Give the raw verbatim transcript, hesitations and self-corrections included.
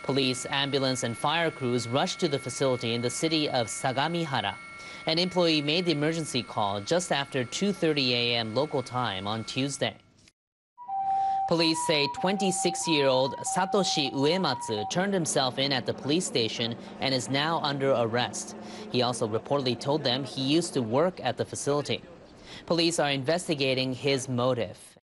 Police, ambulance, and fire crews rushed to the facility in the city of Sagamihara. An employee made the emergency call just after two thirty a m local time on Tuesday. Police say twenty-six-year-old Satoshi Uematsu turned himself in at the police station and is now under arrest. He also reportedly told them he used to work at the facility. Police are investigating his motive.